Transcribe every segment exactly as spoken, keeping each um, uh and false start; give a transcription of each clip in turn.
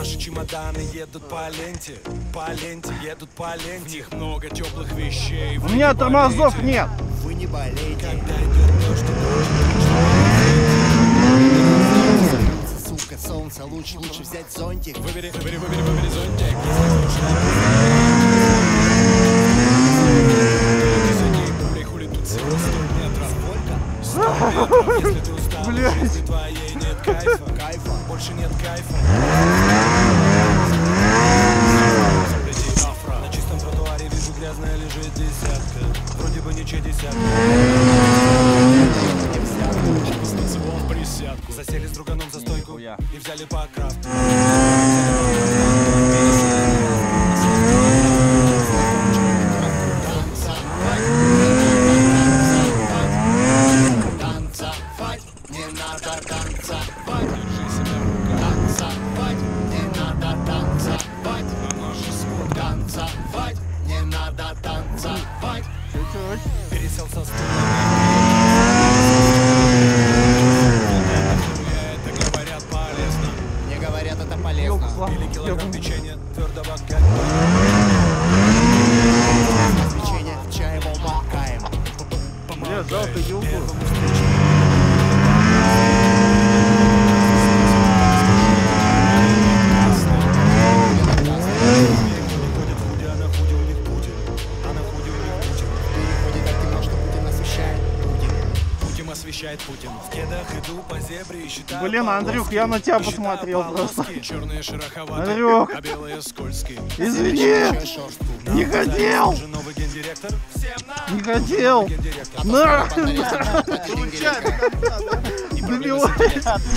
Наши чемоданы едут по ленте, по ленте, едут по ленте. В них много теплых вещей. У меня тормозов нет. Вы не болейте. Когда идет дождь, Сука, солнце, луч, лучше взять зонтик. Выбери, выбери, выбери, выбери зонтик. Хули тут сто метров. Сколько? Если ты устал, в жизни твоей нет кайфа. Кайфа, больше нет кайфа. На чистом тротуаре вижу, грязная лежит десятка. Вроде бы ничего десятка. В присядку. Засели с друганом за стойку и взяли по крафту. Танцевать не надо, танцевать. Держи себя в руках. Танцевать не надо, танцевать. Танцевать не надо, танцевать. Пересел со стула. Это говорят полезно. Мне говорят, это полезно. Или килограмм печенья твердого как Печенье чаем макаем. Бля, жалко елку. Освещает Путин. В кедах иду по зебре и считаю. Блин, Андрюх, я на тебя посмотрел просто. Черные шероховатые, Андрюх, а белые скользкие. извини, не хотел, Новый гендиректор. не хотел. На! Добивай.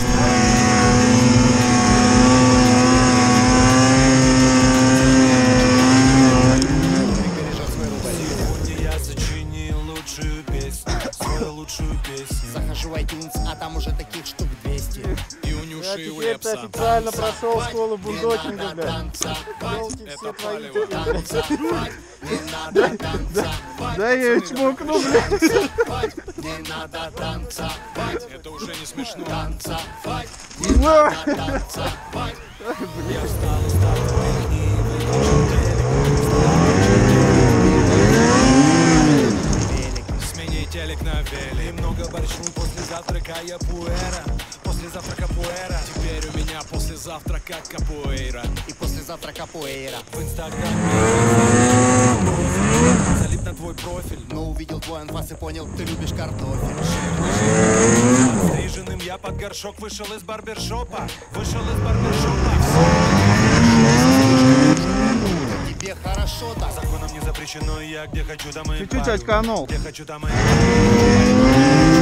Захожу в iTunes, а там уже таких штук двести. И у Нюши и у Лепса. Официально прошел школу бундочинга, блядь. Это Палево. Да я ее чмокну, блядь. Не надо танцевать. Это уже не смешно. Танцевать. На! Танцевать. Я встал, встал, вдохни, выключил телек. Смени телек на велик. Много борщу после завтрака я пуэра. После завтрака пуэра. Теперь у меня после завтрака капуэйра. И после завтрака пуэйра. В инстаграме залип на твой профиль. Но увидел твой анфас и понял, ты любишь картофель. Стриженным я под горшок вышел из барбершопа. Вышел из барбершопа. Тебе хорошо так. Законом не запрещено, я где хочу, там и Чуть-чуть очканул. где хочу, там и